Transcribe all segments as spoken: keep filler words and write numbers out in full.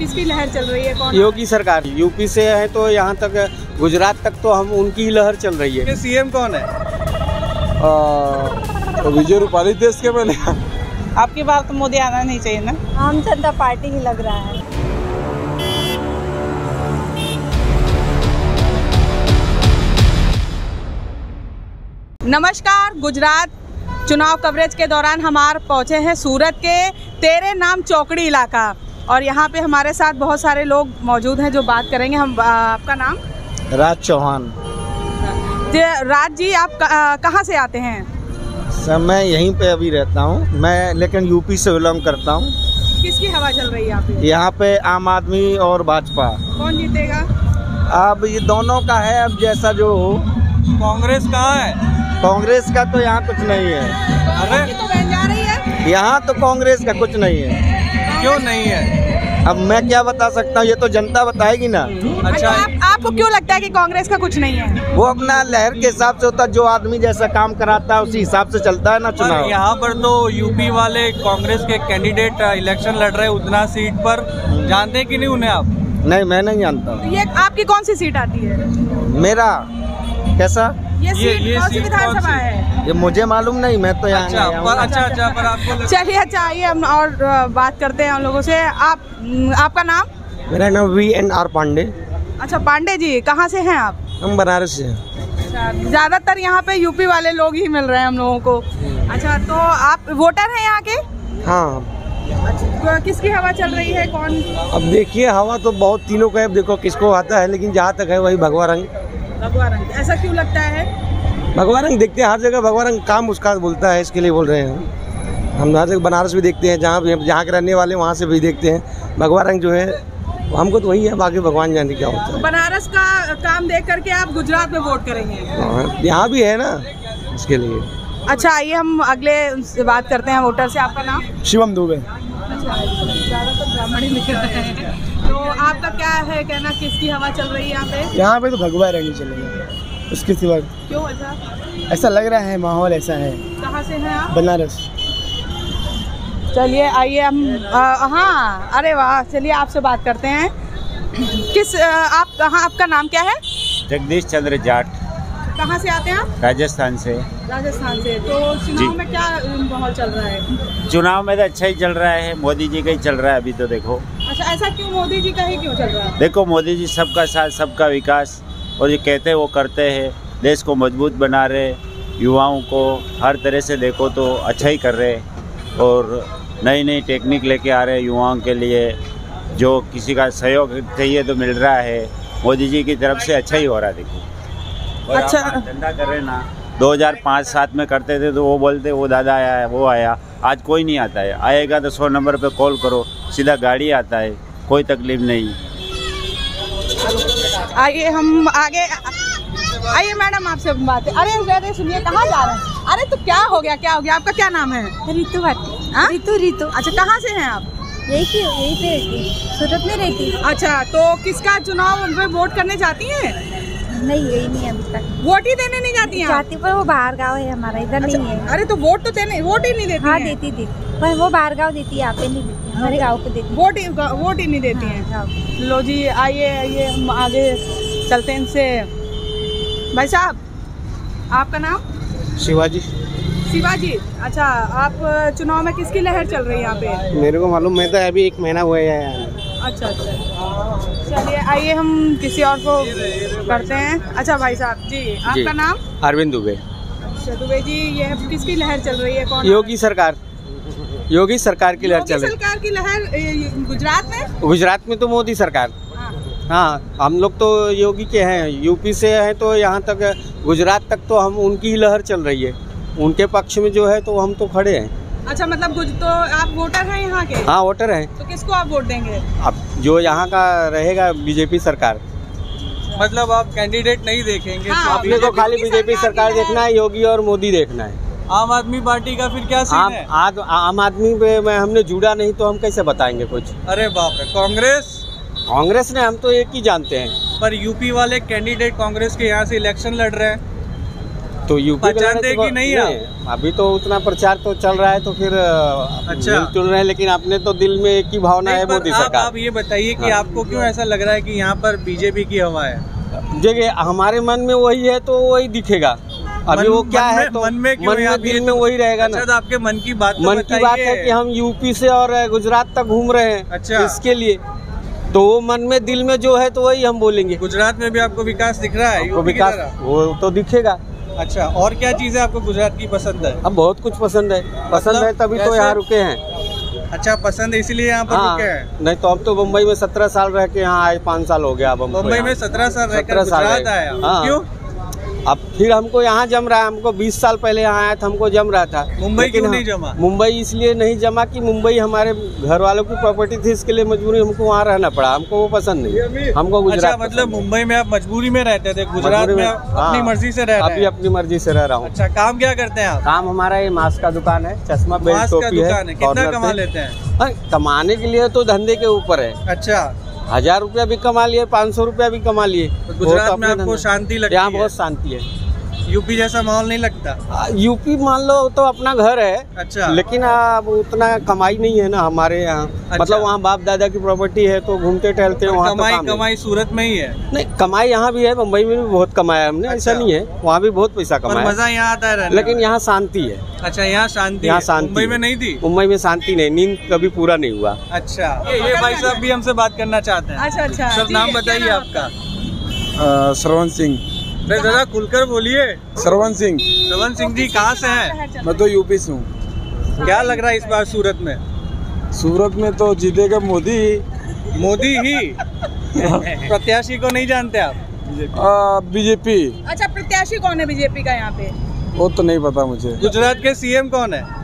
किसकी लहर चल रही है? कौन? योगी सरकार। यूपी से है तो यहाँ तक गुजरात तक तो हम उनकी लहर चल रही है। सीएम कौन है? विजय रूपाणी देश के बने। आपकी बात तो मोदी आना नहीं चाहिए ना? आम जनता पार्टी ही लग रहा है। नमस्कार। गुजरात चुनाव कवरेज के दौरान हमारे पहुंचे हैं सूरत के तेरे नाम चौकड़ी इलाका, और यहाँ पे हमारे साथ बहुत सारे लोग मौजूद हैं जो बात करेंगे। हम आपका नाम? राज चौहान। राज जी, आप कहाँ से आते हैं? सर मैं यहीं पे अभी रहता हूँ, मैं लेकिन यूपी से बिलोंग करता हूँ। किसकी हवा चल रही है यहाँ पे? यहाँ पे आम आदमी और भाजपा। कौन जीतेगा? अब ये दोनों का है, अब जैसा जो हो। कांग्रेस कहाँ है? कांग्रेस का तो यहाँ कुछ नहीं है। अरे तो बहन जा रही है यहाँ तो कांग्रेस का कुछ नहीं है। क्यों नहीं है? अब मैं क्या बता सकता हूँ, ये तो जनता बताएगी ना। अच्छा, आप, आपको क्यों लगता है कि कांग्रेस का कुछ नहीं है? वो अपना लहर के हिसाब से होता है, जो आदमी जैसा काम कराता है उसी हिसाब से चलता है ना चुनाव। यहाँ पर तो यूपी वाले कांग्रेस के कैंडिडेट इलेक्शन लड़ रहे हैं उतना सीट पर, जानते हैं कि नहीं उन्हें आप? नहीं, मैं नहीं जानता। ये आपकी कौन सी सीट आती है? मेरा कैसा? ये सीट ये कौन सी सीट विधानसभा कौन सी? है? ये मुझे मालूम नहीं, मैं तो यहाँ अच्छा, पर अच्छा अच्छा पर आपको चलिए, अच्छा आइए हम और बात करते हैं उन लोगों से। आप आपका नाम? मेरा नाम वी एन आर पांडे। अच्छा पांडे जी, कहाँ से हैं आप? हम बनारस से हैं। अच्छा, ज्यादातर यहाँ पे यूपी वाले लोग ही मिल रहे हैं हम लोगों को। अच्छा, तो आप वोटर हैं यहाँ के? हाँ। अच्छा, किसकी हवा चल रही है? कौन? अब देखिए, हवा तो बहुत तीनों का है, अब देखो किसको आता है, लेकिन जहाँ तक है वही भगवा रंग। भगवा रंग। ऐसा क्यों लगता है? भगवा रंग देखते हैं हर जगह, भगवा रंग काम उसका बोलता है, इसके लिए बोल रहे हैं। हम हर जगह बनारस भी देखते हैं, जहाँ भी जहाँ के रहने वाले वहाँ से भी देखते हैं। भगवा रंग जो है हमको तो वही है, बाकी भगवान जाने क्या होता है। बनारस का काम देख करके आप गुजरात में वोट करेंगे? यहाँ भी है ना, इसके लिए। अच्छा, आइए हम अगले से बात करते हैं वोटर से। आपका नाम? शिवम दुबे। अच्छा, ज़्यादातर ब्राह्मण ही लिख रहे हैं, तो आपका क्या है कहना, किसकी हवा चल रही है यहाँ पे? यहाँ पे तो भगवा रंग ही चलेगा, उसके सिवा। क्यों? अच्छा, ऐसा लग रहा है, माहौल ऐसा है। कहाँ से हैं आप? बनारस। चलिए आइए हम आ, हाँ, अरे वाह, चलिए आपसे बात करते हैं। किस आ, आप कहाँ, आपका नाम क्या है? जगदीश चंद्र जाट। कहाँ से आते हैं आप? राजस्थान से। राजस्थान से। तो चुनाव में क्या माहौल चल रहा है? चुनाव में तो अच्छा ही चल रहा है, मोदी जी का ही चल रहा है अभी तो देखो। अच्छा, ऐसा क्यों? मोदी जी का ही क्यों चल रहा है? देखो, मोदी जी सबका साथ सबका विकास, और ये कहते हैं वो करते हैं, देश को मजबूत बना रहे, युवाओं को हर तरह से देखो तो अच्छा ही कर रहे, और नई नई टेक्निक लेके आ रहे हैं युवाओं के लिए। जो किसी का सहयोग चाहिए तो मिल रहा है, मोदी जी की तरफ से अच्छा ही हो रहा है देखो। और अच्छा, धंधा कर रहे ना, दो हज़ार पाँच सात में करते थे तो वो बोलते वो दादा आया है, वो आया, आज कोई नहीं आता है। आएगा तो सौ नंबर पे कॉल करो, सीधा गाड़ी आता है, कोई तकलीफ नहीं। आइए हम आगे, आइए मैडम आपसे बात है। अरे अरे सुनिए, कहाँ जा रहे हैं? अरे तो क्या हो गया, क्या हो गया? आपका क्या नाम है? रितु भाटी। रितु रितु। अच्छा, कहाँ से हैं आप? यही की यही पे रहती, सूरत में रहती। अच्छा, तो किसका चुनाव में वोट करने जाती हैं? नहीं, यही नहीं अभी तक। वोट ही देने नहीं जाती हैं? जाती, पर वो बाहर गाँव है हमारा, इधर अच्छा, नहीं है। अरे तो वोट तो देने, वोट ही नहीं देती हाँ हैं? देती थी, पर वो बाहर गाँव देती है, यहाँ पे नहीं देती, हमारे गाँव को देती। वोट ही वोट ही नहीं देती हैं। लो जी, आइए आइए हम आगे चलते हैं इनसे। भाई साहब, आपका नाम? शिवाजी। शिवाजी। अच्छा, आप चुनाव में किसकी लहर चल रही है यहाँ पे? मेरे को मालूम, मैं तो अभी एक महीना हुआ है। अच्छा अच्छा, चलिए आइए हम किसी और को करते हैं। अच्छा भाई साहब जी, आपका नाम? अरविंद दुबे। अच्छा दुबे जी, ये किसकी लहर चल रही है? कौन? योगी सरकार। योगी सरकार की लहर चल रही है। सरकार की लहर गुजरात में? गुजरात में तो मोदी सरकार। हाँ, हम लोग तो योगी के हैं, यूपी से हैं तो यहाँ तक गुजरात तक तो हम उनकी ही लहर चल रही है। उनके पक्ष में जो है तो हम तो खड़े हैं। अच्छा, मतलब कुछ तो आप वोटर हैं यहाँ के? हाँ, वोटर हैं। तो किसको आप वोट देंगे? अब जो यहाँ का रहेगा बीजेपी सरकार। मतलब आप कैंडिडेट नहीं देखेंगे? हाँ, अपने को खाली बीजेपी सरकार देखना है, योगी और मोदी देखना है। आम आदमी पार्टी का फिर क्या सीन आम, है? आद, आम आदमी पे में हमने जुड़ा नहीं तो हम कैसे बताएंगे कुछ। अरे बाप रे, कांग्रेस? कांग्रेस ने, हम तो एक ही जानते हैं। पर यूपी वाले कैंडिडेट कांग्रेस के यहाँ से इलेक्शन लड़ रहे हैं। तो यूपी पहचानते कि नहीं आप? अभी तो उतना प्रचार तो चल रहा है तो फिर अच्छा चल रहे हैं, लेकिन अपने तो दिल में एक ही भावना है, मोदी आप, सरकार। आप ये बताइए कि हाँ। आपको क्यों ऐसा लग रहा है कि यहाँ पर बीजेपी की हवा है? देखिए हमारे मन में वही है तो वही दिखेगा। अभी मन, वो क्या मन है में, तो मन में, क्यों मन है? में आप ये दिल में तो- वही रहेगा ना। अच्छा, तो आपके मन की बात तो मन की बात है कि हम यूपी से और गुजरात तक घूम रहे हैं। अच्छा। इसके लिए तो वो मन में दिल में जो है तो वही हम बोलेंगे। गुजरात में भी आपको विकास दिख रहा है? आपको यूपी की विकास तरह? वो तो दिखेगा। अच्छा, और क्या चीजें आपको गुजरात की पसंद है? अब बहुत कुछ पसंद है, पसंद मतलब है तभी तो कैसे? यहाँ रुके हैं। अच्छा, पसंद है इसीलिए यहाँ पर हाँ, रुके हैं? नहीं तो अब तो मुंबई में सत्रह साल रह के यहाँ आए, पाँच साल हो गया अब हमको। मुंबई यहाँ। में सत्रह साल रहकर सत्रह साल गुजरात रहे। आया? हाँ। क्यों? अब फिर हमको यहाँ जम रहा है, हमको बीस साल पहले यहाँ आया था, हमको जम रहा था। मुंबई लेकिन क्यों हम- नहीं जमा? मुंबई इसलिए नहीं जमा कि मुंबई हमारे घर वालों की प्रॉपर्टी थी, इसके लिए मजबूरी हमको वहाँ रहना पड़ा। हमको वो पसंद नहीं, हमको गुजरात अच्छा, मतलब पसंद है। मुंबई में आप मजबूरी में रहते थे, गुजरात मजबूरी में में, आप हाँ। अपनी मर्जी से रह रहे अभी हैं? अपनी मर्जी से रह रहा हूँ। अच्छा, काम क्या करते हैं आप? काम हमारा ये मास्क का दुकान है, चश्मा बेल्ट मास्क का टोपी है। दुकान है। कितना कॉर्नर कमा पे। लेते हैं? हाँ, कमाने के लिए तो धंधे के ऊपर है। अच्छा, हजार रुपया भी कमा लिए, पाँच सौ रुपया भी कमा लिए। तो वो तो गुजरात में अपने आपको धंधे। शांति लगती यहाँ है? बहुत शांति है। यूपी जैसा माहौल नहीं लगता? आ, यूपी मान लो तो अपना घर है। अच्छा। लेकिन अब उतना कमाई नहीं है ना हमारे यहाँ। अच्छा। मतलब वहाँ बाप दादा की प्रॉपर्टी है तो घूमते टहलते हैं, वहाँ तो कमाई काम है। कमाई सूरत में ही है? नहीं, कमाई यहाँ भी है, मुंबई में भी बहुत कमाया हमने। अच्छा। ऐसा नहीं है, वहाँ भी बहुत पैसा पर कमाया। मजा यहाँ आता है रहने लेकिन में? यहाँ शांति है। अच्छा, यहाँ शांति यहाँ है। शांति मुंबई में है। नहीं थी? मुंबई में शांति नहीं, नींद कभी पूरा नहीं हुआ। अच्छा, ये ये भाई साहब भी हमसे बात करना चाहते हैं। अच्छा अच्छा सब जी, नाम क्या बताइए नाम आपका? श्रवण सिंह। अरे दादा खुलकर बोलिए। श्रवण सिंह। श्रवण सिंह जी कहाँ से हैं? मैं तो यूपी से हूँ। क्या लग रहा है इस बार सूरत में? सूरत में तो जीतेगा मोदी। मोदी ही? प्रत्याशी को नहीं जानते आप? बीजेपी। अच्छा, प्रत्याशी कौन है बीजेपी का यहाँ पे? वो तो नहीं पता मुझे। गुजरात के सीएम कौन है?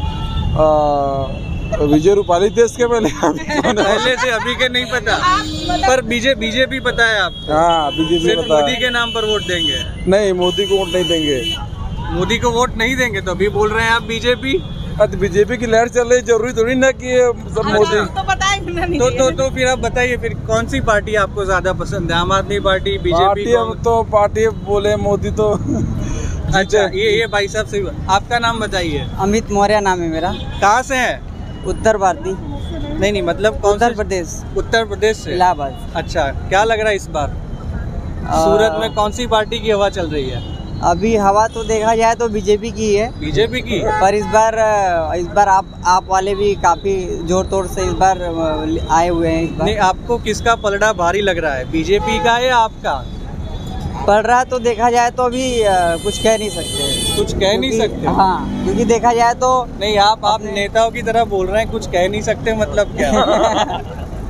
आ, विजय रूपाली देश के पहले पहले से अभी के नहीं पता, पर बीजे बीजेपी पता है आप? हाँ, बीजेपी सिर्फ पता मोदी है। के नाम पर वोट देंगे? नहीं, मोदी को वोट नहीं देंगे। मोदी को वोट नहीं देंगे तो अभी बोल रहे हैं आप बीजेपी? अब बीजेपी की लहर चल रही, जरूरी थोड़ी ना कि सब मोदी। तो बताएं नहीं तो तो तो फिर आप बताइए, फिर कौन सी पार्टी आपको ज्यादा पसंद है? आम आदमी पार्टी, बीजेपी? पार्टी अब तो पार्टी बोले मोदी तो अच्छा, ये ये भाई साहब से आपका नाम बताइए। अमित मौर्य नाम है मेरा। कहाँ से है? उत्तर भारती। नहीं नहीं, मतलब कौन उत्तर से? प्रदेश, उत्तर प्रदेश से? इलाहाबाद। अच्छा, क्या लग रहा है इस बार सूरत में कौन सी पार्टी की हवा चल रही है? अभी हवा तो देखा जाए तो बीजेपी की है, बीजेपी की। पर इस बार इस बार आप आप वाले भी काफी जोर तोड़ से इस बार आए हुए हैं। इस बार नहीं, आपको किसका पलड़ा भारी लग रहा है, बीजेपी का या आपका? पड़ रहा तो देखा जाए तो अभी अ, कुछ कह नहीं सकते। कुछ कह नहीं क्योंकि- सकते? हाँ, क्योंकि देखा जाए तो नहीं, आप आप नेताओं की तरह बोल रहे हैं, कुछ कह नहीं सकते मतलब क्या?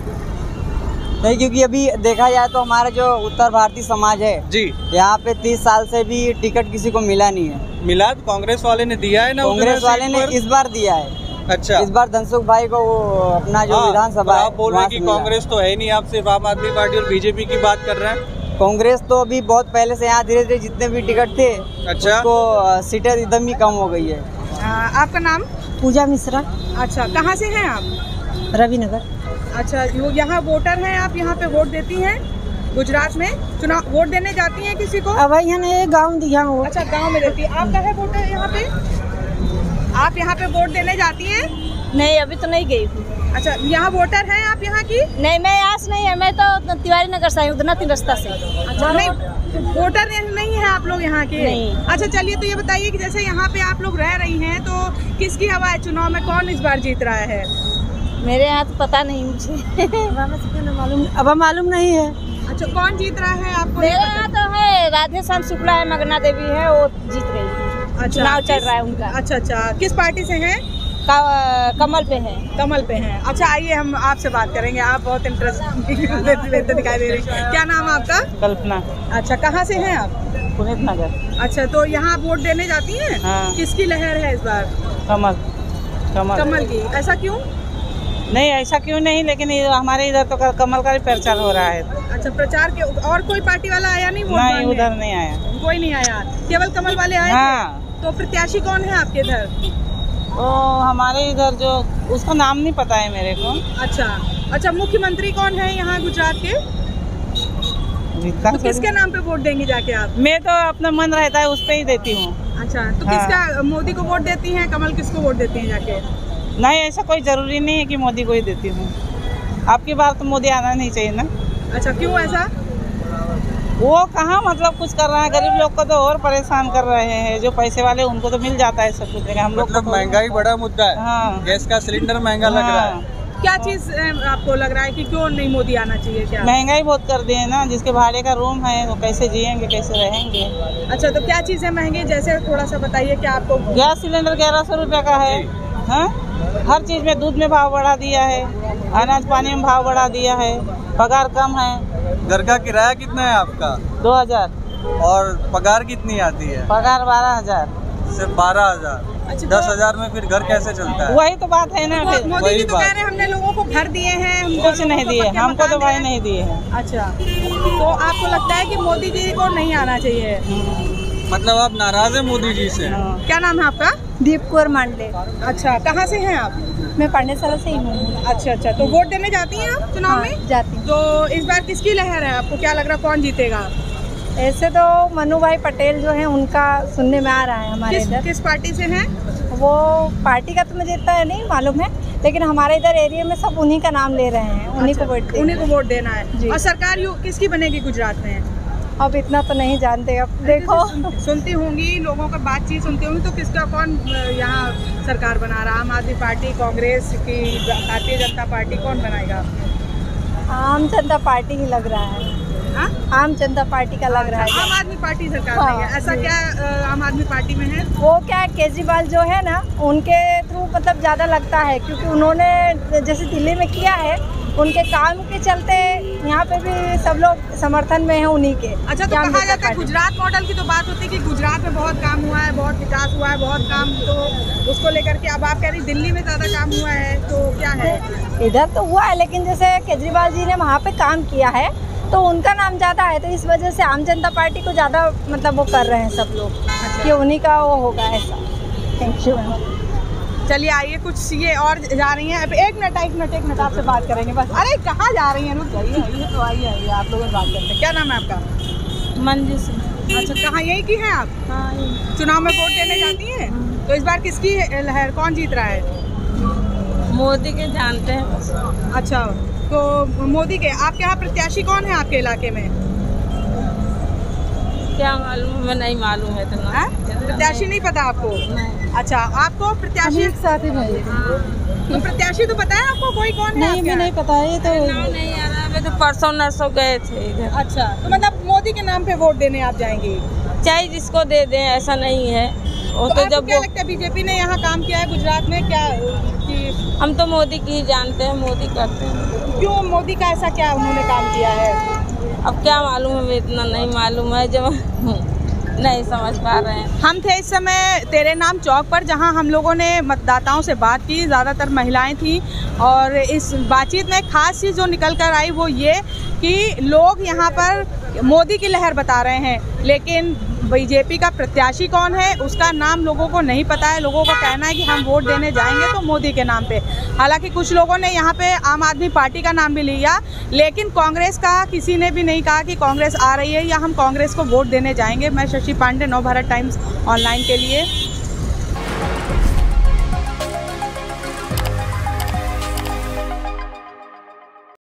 नहीं, क्योंकि अभी देखा जाए तो हमारा जो उत्तर भारतीय समाज है जी, यहाँ पे तीस साल से भी टिकट किसी को मिला नहीं है। मिला? कांग्रेस वाले ने दिया है ना? कांग्रेस उधर वाले सीट ने पर? इस बार दिया है। अच्छा, इस बार धनसुख भाई को वो अपना जो हाँ, विधानसभा तो है आप बोल रहे वहाँ हैं कि से मिला। कांग्रेस तो है नहीं, आप सिर्फ आम आदमी पार्टी और बीजेपी की बात कर रहे हैं। कांग्रेस तो अभी बहुत पहले से यहाँ धीरे धीरे जितने भी टिकट थे अच्छा, उसको अ, सीटें एकदम ही कम हो गई है। आ, आपका नाम? पूजा मिश्रा, अच्छा, कहाँ से हैं आप? रविनगर। अच्छा, वो यहाँ वोटर हैं, आप यहाँ पे वोट देती हैं? गुजरात में चुनाव वोट देने जाती हैं किसी को? अब यहाँ ने गाँव दिया हो। अच्छा, गांव में देती है। आपका है वोटर यहाँ पे? आप यहाँ पे वोट देने जाती हैं? नहीं, अभी तो नहीं गई हूँ। अच्छा, यहाँ वोटर हैं आप यहाँ की? नहीं, मैं यहाँ से नहीं है, मैं तो तिवारी नगर से आई हूँ, उधना तीन रास्ता से। अच्छा, नहीं वोटर नहीं है आप लोग यहाँ के? नहीं। अच्छा, चलिए तो ये बताइए कि जैसे यहाँ पे आप लोग रह रही हैं तो किसकी हवा है चुनाव में, कौन इस बार जीत रहा है? मेरे यहाँ तो पता नहीं मुझे। मालूम अब मालूम नहीं है। अच्छा, कौन जीत रहा है आपको? मेरे यहाँ तो है राधे श्याम शुक्ला है, मगना देवी है, वो जीत रही है। अच्छा, चुनाव चल किस- रहा है उनका। अच्छा अच्छा, किस पार्टी से हैं? का, कमल पे है। कमल पे हैं। अच्छा, आइए हम आपसे बात करेंगे, आप बहुत इंटरेस्ट लेते दिखाई दे रही हैं। क्या नाम है आपका? कल्पना, अच्छा, कहाँ से हैं आप? पुनीत नगर। अच्छा, तो यहाँ आप वोट देने जाती हैं? हाँ। किसकी लहर है इस बार? कमल कमल कमल की। ऐसा क्यों? नहीं, ऐसा क्यों नहीं, लेकिन हमारे इधर तो कमल का भी प्रचार हो रहा है। अच्छा, प्रचार के और कोई पार्टी वाला आया नहीं वोट मांगने? उधर नहीं आया, कोई नहीं आया, केवल कमल वाले आए थे? हाँ। तो प्रत्याशी कौन है आपके इधर? वो हमारे इधर जो, उसका नाम नहीं पता है मेरे को। अच्छा अच्छा, मुख्यमंत्री कौन है यहाँ गुजरात के? तो किसके नाम पे वोट देंगी जाके आप? मैं तो अपना मन रहता है उस पे ही देती हूँ। अच्छा, तो हाँ। किसका, मोदी को वोट देती हैं, कमल किसको वोट देती हैं जाके? नहीं, ऐसा कोई जरूरी नहीं है कि मोदी को ही देती हूँ। आपकी बार तो मोदी आना नहीं चाहिए ना। अच्छा, क्यों ऐसा? वो कहाँ मतलब कुछ कर रहा है, गरीब लोग को तो और परेशान कर रहे हैं। जो पैसे वाले उनको तो मिल जाता है सब कुछ, हम लोग मतलब महंगाई बड़ा मुद्दा है। हाँ। गैस का सिलेंडर महंगा लग रहा है। क्या चीज आपको लग रहा है कि क्यों नहीं मोदी आना चाहिए? क्या महंगाई बहुत कर दिए ना, जिसके भाड़े का रूम है वो कैसे जिएंगे, कैसे रहेंगे। अच्छा, तो क्या चीजें महंगी, जैसे थोड़ा सा बताइए क्या आपको? गैस सिलेंडर ग्यारह सौ रुपये का है। हाँ? हर चीज में, दूध में भाव बढ़ा दिया है, अनाज पानी में भाव बढ़ा दिया है, पगार कम है। घर का किराया कितना है आपका? दो हजार। और पगार कितनी आती है? पगार बारह हजार। सिर्फ बारह हजार। अच्छा, दस तो हजार में फिर घर कैसे चलता है? वही तो बात है ना। फिर मोदी जी तो कह रहे हैं हमने लोगों को घर दिए हैं, कुछ नहीं दिए हमको, तो भाई नहीं दिए हैं। अच्छा, तो आपको लगता है कि मोदी जी को नहीं आना चाहिए? मतलब आप नाराज है मोदी जी से? क्या नाम है आपका? दीप कौर मांडले। अच्छा, कहाँ से हैं आप? मैं पांडेसरा से ही हूँ। अच्छा अच्छा, तो वोट देने जाती हैं आप चुनाव हाँ, में? जाती हूँ। तो इस बार किसकी लहर है, आपको क्या लग रहा है कौन जीतेगा? ऐसे तो मनु भाई पटेल जो है उनका सुनने में आ रहा है हमारे किस, इधर। किस पार्टी से हैं? वो पार्टी का तो मुझे इतना नहीं मालूम है, लेकिन हमारे इधर एरिया में सब उन्हीं का नाम ले रहे हैं, उन्हीं अच्छा, को वोट उन्हीं को वोट देना है। जी। और सरकार यू किसकी बनेगी गुजरात में? अब इतना तो नहीं जानते, अब देखो। सुन, सुनती होंगी, लोगों का बातचीत सुनती होंगी, तो किसका कौन यहाँ सरकार बना रहा? आम आदमी पार्टी, कांग्रेस की, भारतीय जनता पार्टी, कौन बनाएगा? आम जनता पार्टी ही लग रहा है। हा? आम जनता पार्टी का लग रहा है। आम आदमी पार्टी सरकार हाँ, नहीं है, ऐसा क्या अ, आम आदमी पार्टी में है? वो क्या केजरीवाल जो है ना, उनके थ्रू मतलब ज़्यादा लगता है, क्योंकि उन्होंने जैसे दिल्ली में किया है, उनके काम के चलते यहाँ पे भी सब लोग समर्थन में हैं उन्हीं के। अच्छा, तो कहा जाता है गुजरात मॉडल की तो बात होती है कि गुजरात में बहुत काम हुआ है, बहुत विकास हुआ है, बहुत काम, तो उसको लेकर के अब आप कह रही दिल्ली में ज़्यादा काम हुआ है, तो क्या है? इधर तो हुआ है, लेकिन जैसे केजरीवाल जी ने वहाँ पे काम किया है तो उनका नाम ज़्यादा है, तो इस वजह से आम जनता पार्टी को ज़्यादा मतलब वो कर रहे हैं सब लोग। अच्छा। कि उन्हीं का वो होगा ऐसा। Thank you. चलिए आइए, कुछ ये और जा रही हैं। अब एक मिनट एक मिनट एक मिनट आपसे बात करेंगे बस। अरे कहाँ जा रही हैं? रुक जाइए, आइए तो आइए आइए आप लोगों से बात करते हैं। क्या नाम है आपका? मंजू सिंह। अच्छा, कहाँ यही की हैं आप? हाँ। चुनाव में वोट देने जाती हैं? तो इस बार किसकी लहर, कौन जीत रहा है? मोदी के जानते हैं। अच्छा, तो मोदी के, आपके यहाँ प्रत्याशी कौन है आपके इलाके में? क्या मालूम, हमें नहीं मालूम है इतना। प्रत्याशी नहीं पता आपको? नहीं। अच्छा, आपको प्रत्याशी साथी भाई। तो प्रत्याशी तो पता है आपको कोई कौन है? नहीं, मैं नहीं पता है, ये तो नहीं आ रहा है, तो परसों नरसों गए थे इधर। अच्छा, तो मतलब मोदी के नाम पे वोट देने आप जाएंगी? चाहे जिसको दे दें, ऐसा नहीं है। वो तो, तो आपको जब क्या लगता है बीजेपी ने यहाँ काम किया है गुजरात में, क्या कि हम तो मोदी की ही जानते हैं, मोदी करते हैं। क्यों मोदी का ऐसा क्या उन्होंने काम किया है? अब क्या मालूम, हमें इतना नहीं मालूम है, जब नहीं समझ पा रहे हैं। हम थे इस समय तेरे नाम चौक पर, जहां हम लोगों ने मतदाताओं से बात की, ज़्यादातर महिलाएं थीं, और इस बातचीत में खास चीज़ जो निकल कर आई वो ये कि लोग यहां पर मोदी की लहर बता रहे हैं, लेकिन बीजेपी का प्रत्याशी कौन है उसका नाम लोगों को नहीं पता है। लोगों का कहना है कि हम वोट देने जाएंगे तो मोदी के नाम पे। हालांकि कुछ लोगों ने यहाँ पे आम आदमी पार्टी का नाम भी लिया, लेकिन कांग्रेस का किसी ने भी नहीं कहा कि कांग्रेस आ रही है या हम कांग्रेस को वोट देने जाएंगे। मैं शशि पांडे, नवभारत टाइम्स ऑनलाइन के लिए।